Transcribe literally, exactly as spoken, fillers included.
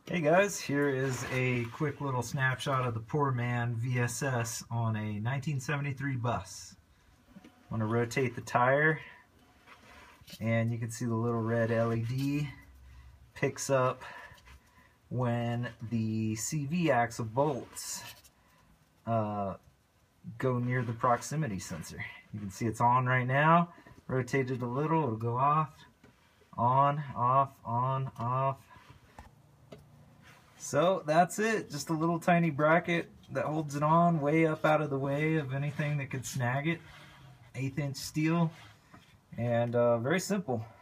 Hey guys, here is a quick little snapshot of the poor man V S S on a nineteen seventy-three bus. I'm going to rotate the tire and you can see the little red L E D picks up when the C V axle bolts uh, go near the proximity sensor. You can see it's on right now. Rotate it a little, it'll go off, on, off, on, off. So that's it, just a little tiny bracket that holds it on way up out of the way of anything that could snag it. Eighth inch steel, and uh, very simple.